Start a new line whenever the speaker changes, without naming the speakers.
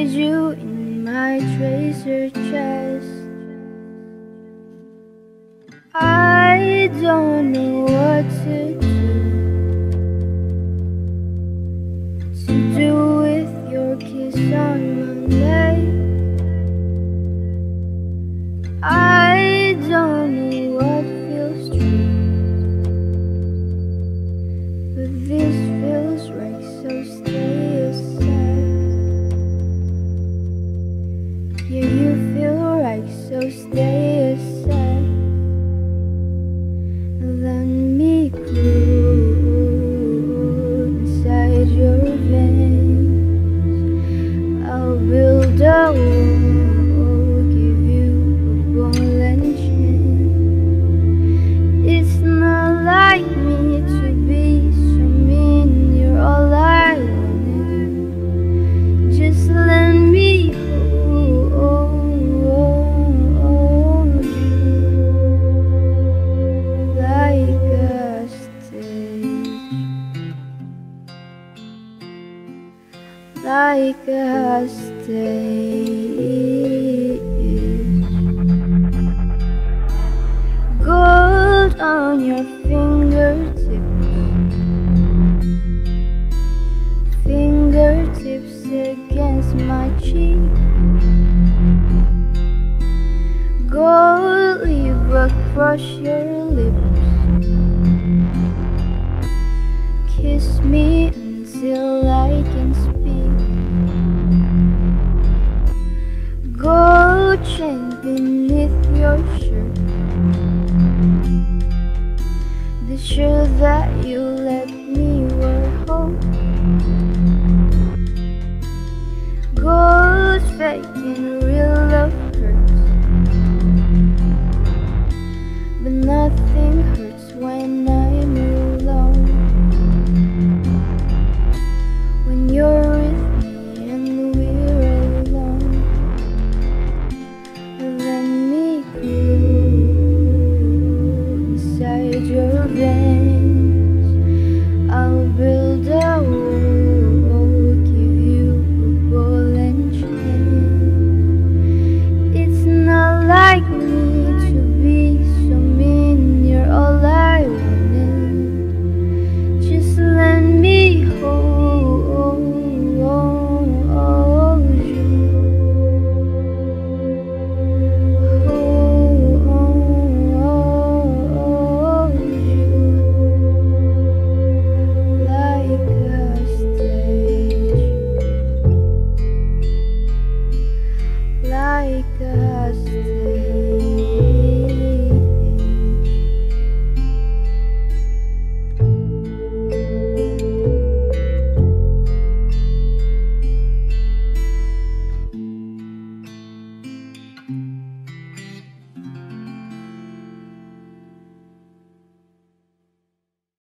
inside you in my treasure chest. I don't know what to do with your kiss on my leg. I don't know what feels true, but this feels right, so stay aside. Yeah, you feel right, so stay aside. Let me cool inside your veins. I'll build a wall, give you a ball and chain. It's not like me to be so mean, you're all I wanted. Just let me hold you like a stage, like a stage. Gold on your fingertips, fingertips against my cheek. Gold leaf across your lips. Kiss me until I can speak. Gold chain beneath your shirt, the shirt that you let me wear home. Gold fake and real love hurts, but nothing hurts when I'm alone. When you're with me and we're alone, let me cool inside your veins. I'll build a wall, give you a ball and chain. It's not like me to be so mean, you're all I wanted. Just let me hold you, hold you like a stage, like a stage.